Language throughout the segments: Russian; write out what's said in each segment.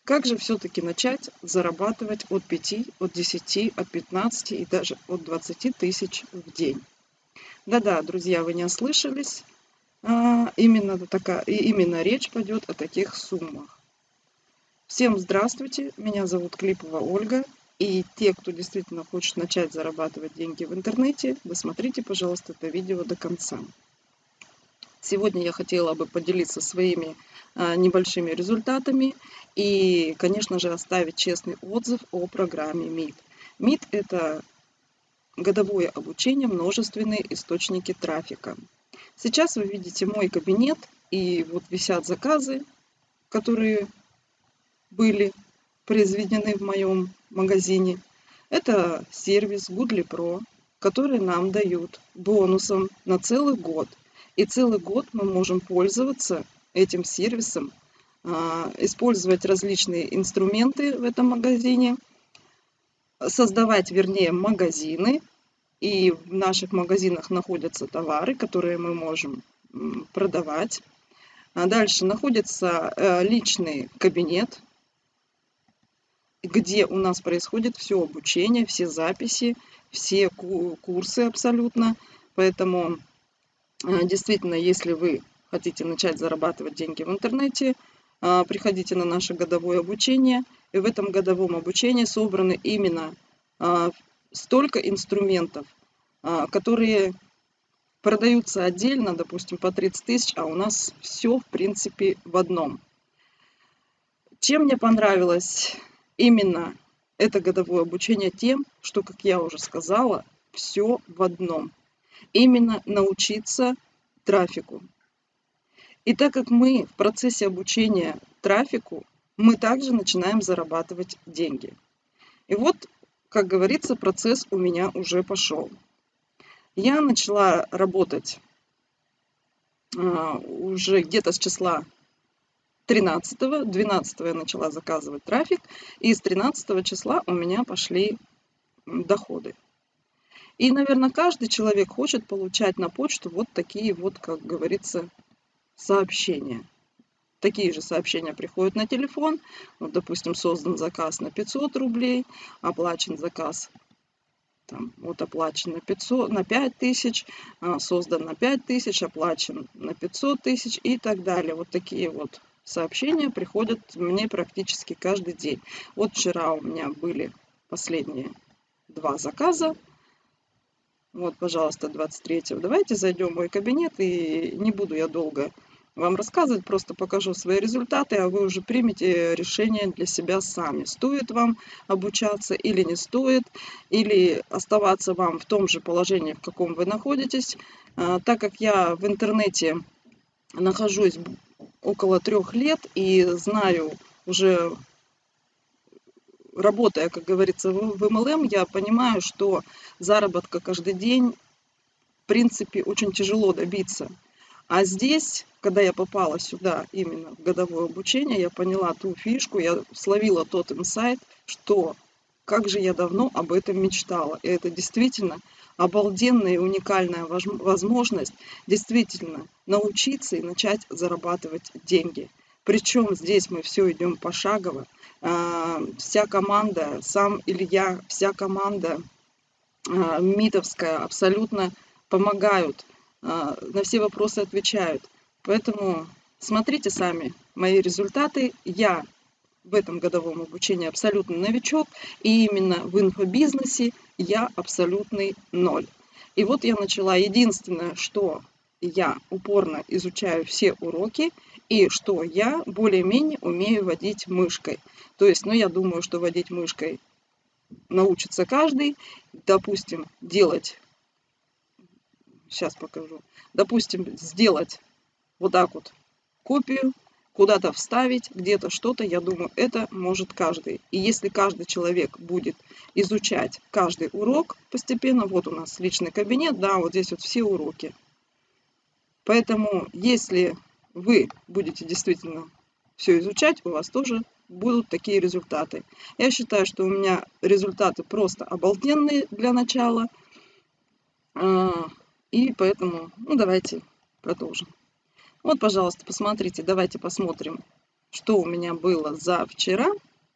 Как же все-таки начать зарабатывать от 5, от 10, от 15 и даже от 20 тысяч в день? Да-да, друзья, вы не ослышались. Именно речь пойдет о таких суммах. Всем здравствуйте, меня зовут Клипова Ольга. И те, кто действительно хочет начать зарабатывать деньги в интернете, досмотрите, пожалуйста, это видео до конца. Сегодня я хотела бы поделиться своими небольшими результатами и, конечно же, оставить честный отзыв о программе МИД. МИД – это годовое обучение, множественные источники трафика. Сейчас вы видите мой кабинет, и вот висят заказы, которые были произведены в моем магазине. Это сервис Goodly Pro, который нам дают бонусом на целый год. И целый год мы можем пользоваться этим сервисом, использовать различные инструменты в этом магазине, создавать, вернее, магазины. И в наших магазинах находятся товары, которые мы можем продавать. А дальше находится личный кабинет, где у нас происходит все обучение, все записи, все курсы абсолютно. Поэтому действительно, если вы хотите начать зарабатывать деньги в интернете, приходите на наше годовое обучение. И в этом годовом обучении собраны именно столько инструментов, которые продаются отдельно, допустим, по 30 тысяч, а у нас все, в принципе, в одном. Чем мне понравилось именно это годовое обучение? Тем, что, как я уже сказала, все в одном. Именно научиться трафику. И так как мы в процессе обучения трафику, мы также начинаем зарабатывать деньги. И вот, как говорится, процесс у меня уже пошел. Я начала работать уже где-то с числа 13-го, 12-го я начала заказывать трафик, и с 13 числа у меня пошли доходы. И, наверное, каждый человек хочет получать на почту вот такие вот, как говорится, сообщения. Такие же сообщения приходят на телефон. Вот, допустим, создан заказ на 500 рублей, оплачен заказ, оплачен на 5000, создан на 5000, оплачен на 500 тысяч и так далее. Вот такие вот сообщения приходят мне практически каждый день. Вот вчера у меня были последние 2 заказа. Вот, пожалуйста, 23-го. Давайте зайдем в мой кабинет, и не буду я долго вам рассказывать, просто покажу свои результаты, а вы уже примете решение для себя сами. Стоит вам обучаться или не стоит, или оставаться вам в том же положении, в каком вы находитесь. Так как я в интернете нахожусь около 3 лет и знаю уже, работая, как говорится, в MLM, я понимаю, что заработка каждый день, в принципе, очень тяжело добиться. А здесь, когда я попала сюда, именно в годовое обучение, я поняла ту фишку, я словила тот инсайт, что как же я давно об этом мечтала. И это действительно обалденная и уникальная возможность действительно научиться и начать зарабатывать деньги. Причем здесь мы все идем пошагово. Вся команда, сам Илья, вся команда МИДовская абсолютно помогают, на все вопросы отвечают. Поэтому смотрите сами мои результаты. Я в этом годовом обучении абсолютно новичок, и именно в инфобизнесе я абсолютный ноль. И вот я начала. Единственное, что я упорно изучаю все уроки, и что я более-менее умею водить мышкой. То есть, я думаю, что водить мышкой научится каждый. Допустим, сейчас покажу. Допустим, сделать вот так вот копию, куда-то вставить, где-то что-то, я думаю, это может каждый. И если каждый человек будет изучать каждый урок постепенно, вот у нас личный кабинет, да, вот здесь вот все уроки. Поэтому, если вы будете действительно все изучать, у вас тоже будут такие результаты. Я считаю, что у меня результаты просто обалденные для начала. И поэтому, давайте продолжим. Вот, пожалуйста, посмотрите, давайте посмотрим, что у меня было за вчера.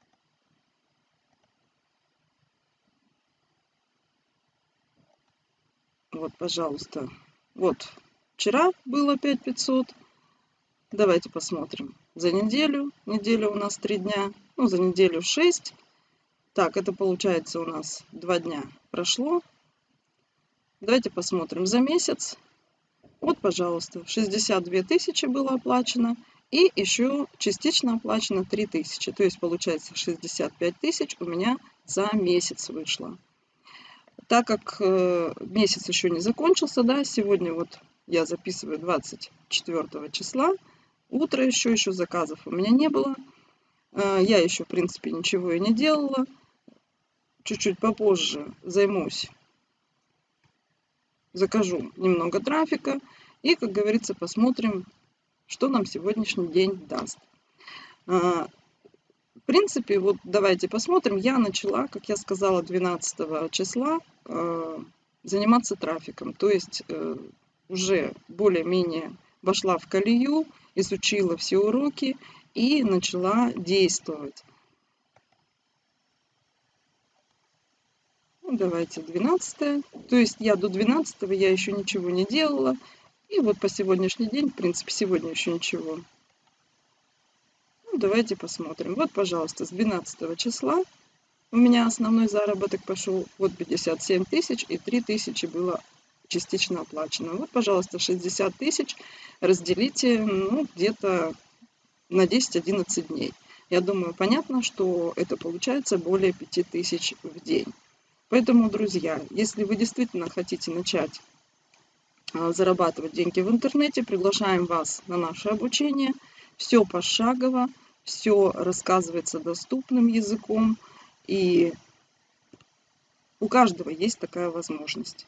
Вот, пожалуйста. Вот, вчера было 5500. Давайте посмотрим. За неделю. Неделя у нас 3 дня. Ну, за неделю 6. Так, это получается у нас 2 дня прошло. Давайте посмотрим за месяц. Вот, пожалуйста, 62 тысячи было оплачено. И еще частично оплачено 3000. То есть получается 65 тысяч у меня за месяц вышло. Так как месяц еще не закончился, да, сегодня вот я записываю 24 числа, утро еще заказов у меня не было. Я еще, в принципе, ничего и не делала. Чуть-чуть попозже займусь, закажу немного трафика и, как говорится, посмотрим, что нам сегодняшний день даст. В принципе, вот давайте посмотрим. Я начала, как я сказала, 12 числа заниматься трафиком. То есть уже более-менее вошла в колею, изучила все уроки и начала действовать. Ну, давайте 12. То есть я до 12 я еще ничего не делала. И вот по сегодняшний день, в принципе, сегодня еще ничего. Ну, давайте посмотрим. Вот, пожалуйста, с 12 числа у меня основной заработок пошел. Вот 57 тысяч и 3 тысячи было частично оплачено. Вот, пожалуйста, 60 тысяч разделите, ну, где-то на 10-11 дней. Я думаю, понятно, что это получается более 5000 в день. Поэтому, друзья, если вы действительно хотите начать зарабатывать деньги в интернете, приглашаем вас на наше обучение. Все пошагово, все рассказывается доступным языком, и у каждого есть такая возможность.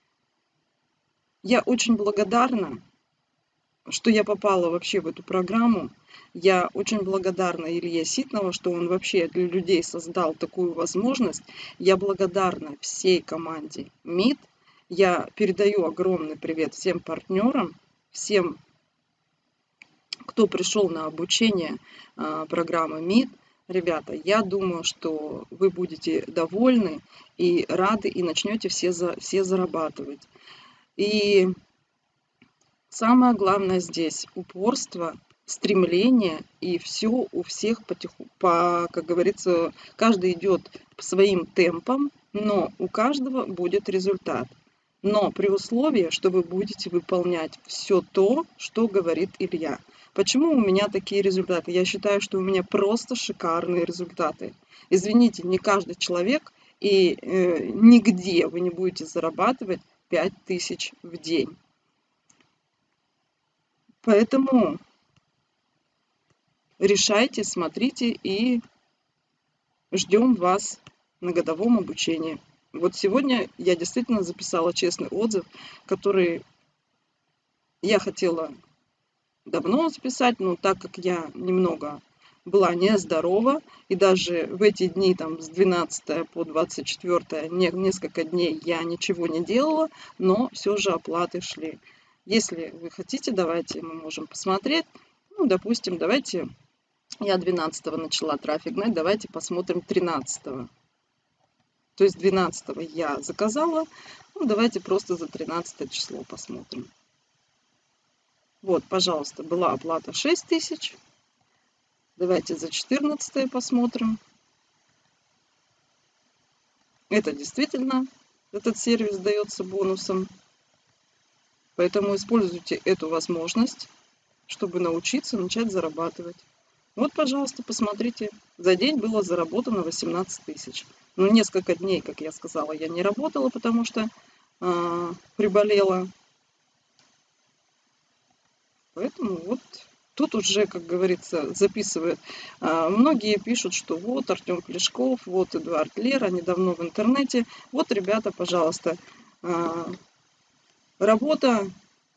Я очень благодарна, что я попала вообще в эту программу. Я очень благодарна Илье Ситнову, что он вообще для людей создал такую возможность. Я благодарна всей команде МИД. Я передаю огромный привет всем партнерам, всем, кто пришел на обучение программы МИД. Ребята, я думаю, что вы будете довольны и рады, и начнете все зарабатывать. И самое главное здесь упорство, стремление, и все у всех как говорится, каждый идет по своим темпам, но у каждого будет результат. Но при условии, что вы будете выполнять все то, что говорит Илья. Почему у меня такие результаты? Я считаю, что у меня просто шикарные результаты. Извините, не каждый человек и нигде вы не будете зарабатывать 5000 в день. Поэтому решайте, смотрите и ждем вас на годовом обучении. Вот сегодня я действительно записала честный отзыв, который я хотела давно записать, но так как я немного была нездорова, и даже в эти дни, там, с 12 по 24 несколько дней я ничего не делала, но все же оплаты шли. Если вы хотите, давайте мы можем посмотреть. Ну, допустим, давайте я 12 начала трафик гнать, давайте посмотрим 13. То есть 12 я заказала, ну, давайте просто за 13 число посмотрим. Вот, пожалуйста, была оплата 6000. Давайте за 14 посмотрим. Это действительно, этот сервис дается бонусом. Поэтому используйте эту возможность, чтобы научиться начать зарабатывать. Вот, пожалуйста, посмотрите. За день было заработано 18 тысяч. Ну, несколько дней, как я сказала, я не работала, потому что приболела. Поэтому вот тут уже, как говорится, записывают. Многие пишут, что вот Артем Плешков, вот Эдуард Лер, они давно в интернете. Вот, ребята, пожалуйста, работа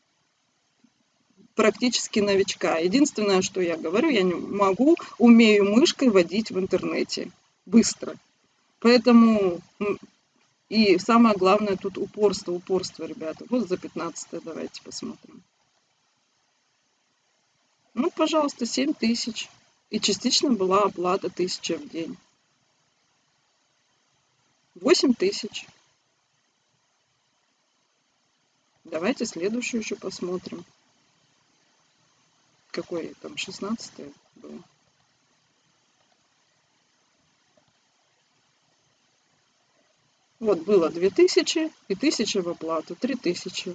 практически новичка. Единственное, что я говорю, я не могу, умею мышкой водить в интернете быстро. Поэтому и самое главное тут упорство, ребята. Вот за 15 давайте посмотрим. Ну, пожалуйста, 7000. И частично была оплата 1000 в день. 8000. Давайте следующую еще посмотрим. Какой там 16 был? Вот было 2000 и 1000 в оплату, 3000.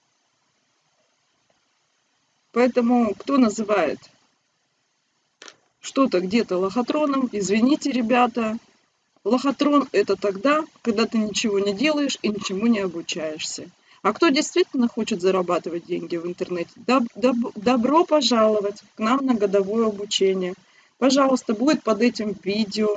Поэтому кто называет что-то где-то лохотроном, извините, ребята, лохотрон это тогда, когда ты ничего не делаешь и ничему не обучаешься. А кто действительно хочет зарабатывать деньги в интернете, добро пожаловать к нам на годовое обучение. Пожалуйста, будет под этим видео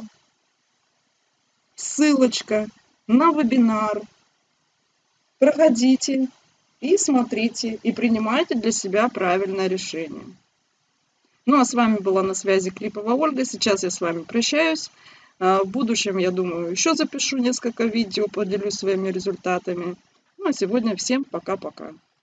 ссылочка на вебинар. Проходите и смотрите, и принимайте для себя правильное решение. Ну а с вами была на связи Клипова Ольга. Сейчас я с вами прощаюсь. В будущем, я думаю, еще запишу несколько видео, поделюсь своими результатами. Ну а сегодня всем пока-пока.